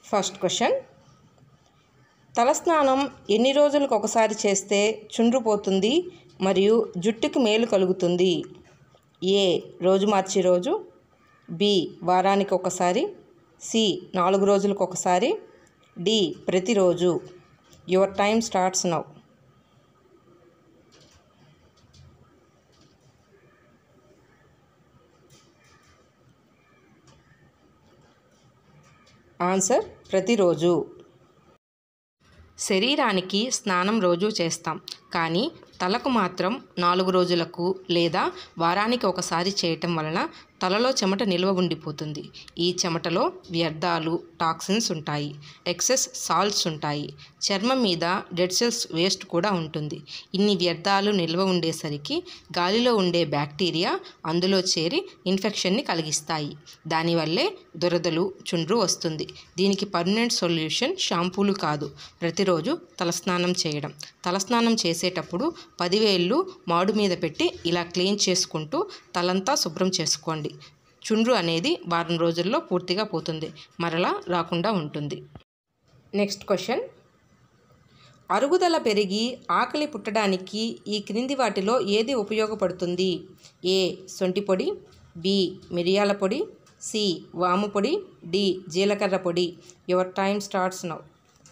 First question, తలస్నానం ఎన్ని రోజులకు ఒకసారి చేస్తే చుండ్రు పోతుంది మరియు జుట్టుకి మేలు కలుగుతుంది? ఏ రోజు మార్చి రోజు, బి వారానికి ఒకసారి, సి 4 రోజులకు ఒకసారి, డి ప్రతిరోజు. Your time starts now. Answer ప్రతిరోజు. శరీరానికి స్నానం రోజు చేస్తాం, కానీ తలకు మాత్రం 4 రోజులకు లేదా వారానికి ఒకసారి చేయటం వలన తలలో చెమట నిల్వ ఉండిపోతుంది. ఈ చెమటలో వ్యర్థాలు, టాక్సిన్స్ ఉంటాయి, ఎక్సెస్ సాల్ట్స్ ఉంటాయి, చర్మం మీద డెడ్ సెల్స్ వేస్ట్ కూడా ఉంటుంది. ఇన్ని వ్యర్థాలు నిల్వ ఉండేసరికి గాలిలో ఉండే బ్యాక్టీరియా అందులో చేరి ఇన్ఫెక్షన్ని కలిగిస్తాయి. దానివల్లే దురదలు, చుండ్రు వస్తుంది. దీనికి పర్మనెంట్ సొల్యూషన్ షాంపూలు కాదు, ప్రతిరోజు తలస్నానం చేయడం. తలస్నానం చేసేటప్పుడు 10 వేళ్ళు మాడు మీద పెట్టి ఇలా క్లీన్ చేసుకుంటూ తలంతా శుభ్రం చేసుకోండి. చుండ్రు అనేది వారం రోజుల్లో పూర్తిగా పోతుంది, మరలా రాకుండా ఉంటుంది. నెక్స్ట్ క్వశ్చన్, అరుగుదల పెరిగి ఆకలి పుట్టడానికి ఈ క్రింది వాటిలో ఏది ఉపయోగపడుతుంది? ఏ శొంఠి పొడి, బి మిరియాల పొడి, సి వాము పొడి, డి జీలకర్ర పొడి. Your time starts now.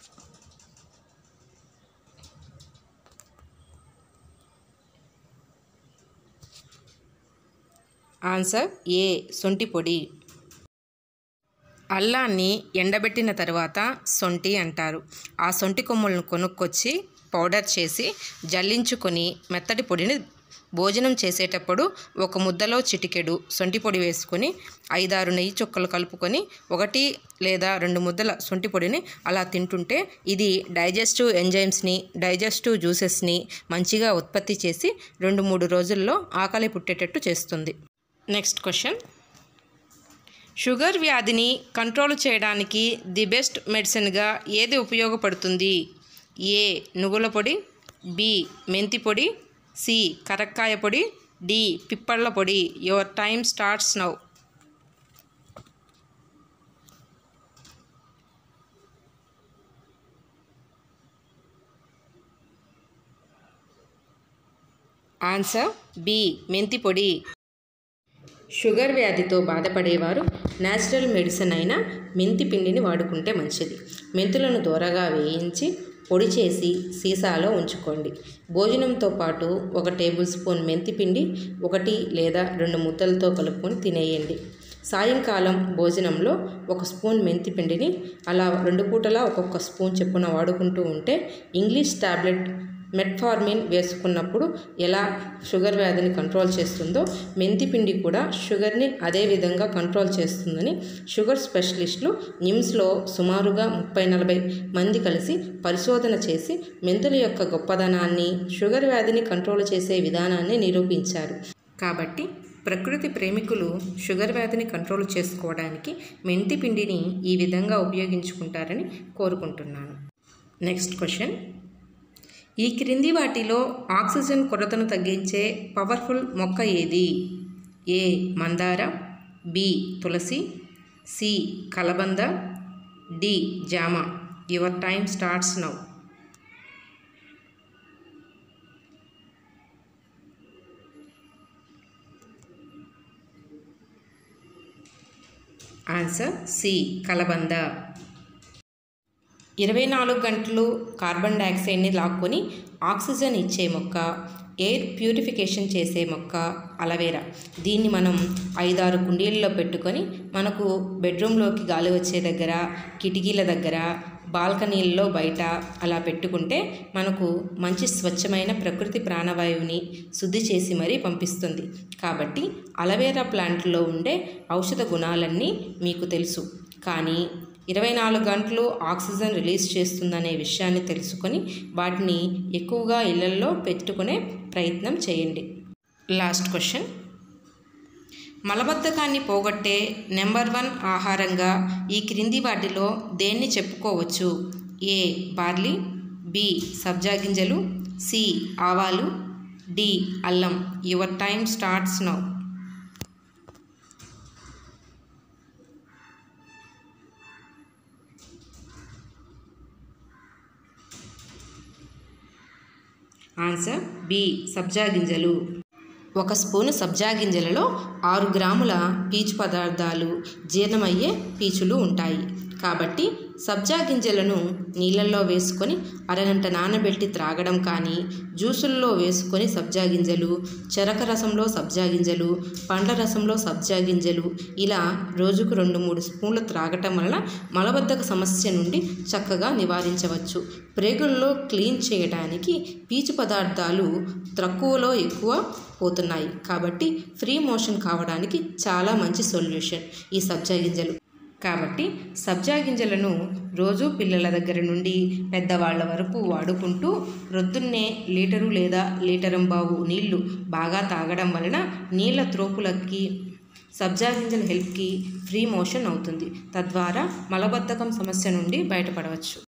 Answer A శొంఠి పొడి. అల్లాన్ని ఎండబెట్టిన తర్వాత శొంఠి అంటారు. ఆ శొంఠి కొమ్ములను కొనుక్కొచ్చి పౌడర్ చేసి జల్లించుకొని మెత్తటి పొడిని భోజనం చేసేటప్పుడు ఒక ముద్దలో చిటికెడు శొంఠి పొడి వేసుకొని 5-6 నెయ్యి చుక్కలు కలుపుకొని 1 లేదా 2 ముద్దల శొంఠి పొడిని అలా తింటుంటే ఇది డైజెస్టివ్ ఎంజైమ్స్ని, డైజెస్టివ్ జ్యూసెస్ని మంచిగా ఉత్పత్తి చేసి 2-3 రోజుల్లో ఆకలి పుట్టేటట్టు చేస్తుంది. నెక్స్ట్ క్వశ్చన్, షుగర్ వ్యాధిని కంట్రోల్ చేయడానికి ది బెస్ట్ మెడిసిన్గా ఏది ఉపయోగపడుతుంది? ఏ నువ్వుల పొడి, బి మెంతి పొడి, సి కరక్కాయ పొడి, డి పిప్పళ్ళ పొడి. Your time starts now. Answer B మెంతి పొడి. షుగర్ వ్యాధితో బాధపడేవారు న్యాచురల్ మెడిసిన్ అయిన మెంతి పిండిని వాడుకుంటే మంచిది. మెంతులను దోరగా వేయించి పొడి చేసి సీసాలో ఉంచుకోండి. భోజనంతో పాటు 1 టేబుల్ స్పూన్ మెంతి పిండి 1 లేదా 2 ముద్దలతో కలుపుకొని తినేయండి. సాయంకాలం భోజనంలో 1 స్పూన్ మెంతి పిండిని అలా 2 పూటలా ఒక్కొక్క స్పూన్ చొప్పున వాడుకుంటూ ఉంటే ఇంగ్లీష్ టాబ్లెట్ మెట్ఫార్మిన్ వేసుకున్నప్పుడు ఎలా షుగర్ వ్యాధిని కంట్రోల్ చేస్తుందో మెంతి పిండి కూడా షుగర్ని అదే విధంగా కంట్రోల్ చేస్తుందని షుగర్ స్పెషలిస్టులు నిమ్స్లో సుమారుగా 30-40 మంది కలిసి పరిశోధన చేసి మెంతుల యొక్క గొప్పదనాన్ని, షుగర్ వ్యాధిని కంట్రోల్ చేసే విధానాన్ని నిరూపించారు. కాబట్టి ప్రకృతి ప్రేమికులు షుగర్ వ్యాధిని కంట్రోల్ చేసుకోవడానికి మెంతి పిండిని ఈ విధంగా ఉపయోగించుకుంటారని కోరుకుంటున్నాను. నెక్స్ట్ క్వశ్చన్, ఈ క్రింది వాటిలో ఆక్సిజన్ కొరతను తగ్గించే పవర్ఫుల్ మొక్క ఏది? ఏ మందార, బి తులసి, సి కలబంద, డి జామ. Your time starts now. Answer C కలబంద. 24 గంటలు కార్బన్ డైఆక్సైడ్ని లాక్కొని ఆక్సిజన్ ఇచ్చే మొక్క, ఎయిర్ ప్యూరిఫికేషన్ చేసే మొక్క అలవేరా. దీన్ని మనం 5-6 కుండీల్లో పెట్టుకొని మనకు బెడ్రూమ్లోకి గాలి వచ్చే దగ్గర, కిటికీల దగ్గర, బాల్కనీల్లో బయట అలా పెట్టుకుంటే మనకు మంచి స్వచ్ఛమైన ప్రకృతి ప్రాణవాయువుని శుద్ధి చేసి మరీ పంపిస్తుంది. కాబట్టి అలవేరా ప్లాంట్లో ఉండే ఔషధ గుణాలన్నీ మీకు తెలుసు, కానీ 24 గంటలు ఆక్సిజన్ రిలీజ్ చేస్తుందనే విషయాన్ని తెలుసుకొని వాటిని ఎక్కువగా ఇళ్లల్లో పెట్టుకునే ప్రయత్నం చేయండి. లాస్ట్ క్వశ్చన్, మలబద్ధకాన్ని పోగొట్టే నెంబర్ 1 ఆహారంగా ఈ క్రింది వాటిలో దేన్ని చెప్పుకోవచ్చు? ఏ బార్లీ, బి సబ్జా గింజలు, సి ఆవాలు, డి అల్లం. Your time starts now. Answer B సబ్జా గింజలు. 1 స్పూను సబ్జా గింజలలో 6 గ్రాముల పీచు పదార్థాలు, జీర్ణమయ్యే పీచులు ఉంటాయి. కాబట్టి సబ్జా గింజలను నీళ్ళల్లో వేసుకొని అరగంట నానబెట్టి త్రాగడం కానీ, జ్యూసుల్లో వేసుకొని సబ్జా గింజలు, చెరక రసంలో సబ్జా గింజలు, పండ్ల రసంలో సబ్జా గింజలు ఇలా రోజుకు 2-3 స్పూన్లు త్రాగటం వలన మలబద్ధక సమస్య నుండి చక్కగా నివారించవచ్చు. ప్రేగుల్లో క్లీన్ చేయడానికి పీచు పదార్థాలు తక్కువలో ఎక్కువ పోతున్నాయి. కాబట్టి ఫ్రీ మోషన్ కావడానికి చాలా మంచి సొల్యూషన్ ఈ సబ్జా గింజలు. కాబట్టి సబ్జా గింజలను రోజు పిల్లల దగ్గర నుండి పెద్దవాళ్ళ వరకు వాడుకుంటూ రొద్దున్నే లీటరు లేదా లీటరంబావు నీళ్లు బాగా తాగడం వలన నీళ్ళ త్రోపులకి సబ్జా గింజల హెల్ప్కి ఫ్రీ మోషన్ అవుతుంది. తద్వారా మలబద్ధకం సమస్య నుండి బయటపడవచ్చు.